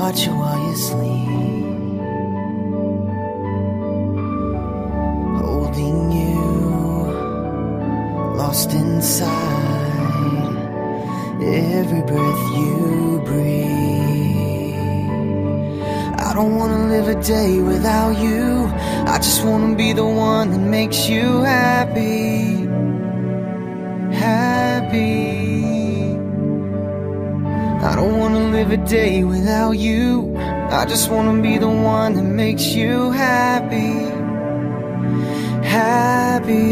watch you while you sleep, holding you, lost inside every breath you breathe. I don't wanna live a day without you. I just wanna be the one that makes you happy, happy. I don't wanna live a day without you. I just wanna be the one that makes you happy, happy.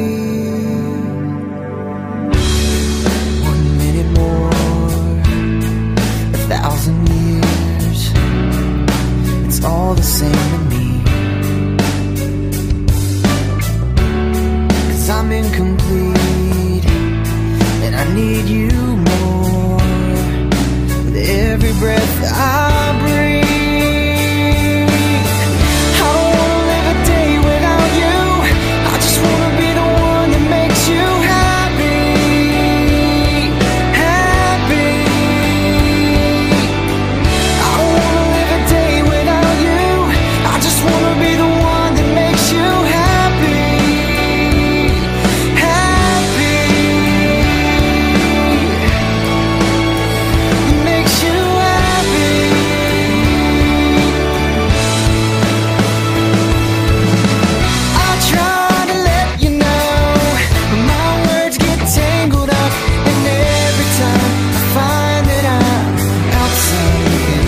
1 minute more, 1,000 years, it's all the same to me. 'Cause I'm incomplete and I need you more. With every breath I breathe, I don't wanna live a day without you. I just wanna be the one that makes you happy, happy. I don't wanna live a day without you. I just wanna be the one that makes you happy, happy. Makes you happy. I try to let you know, but my words get tangled up, and every time I find that I'm outside,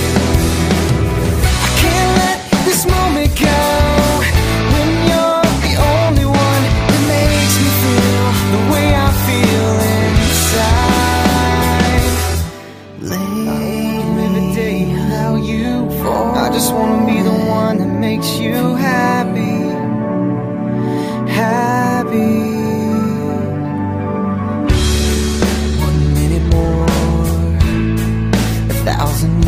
I can't let this moment go. When you're the only one that makes me feel the way I feel inside. Live a day without you. I just wanna be the one that makes you happy, happy. 1 minute more, 1,000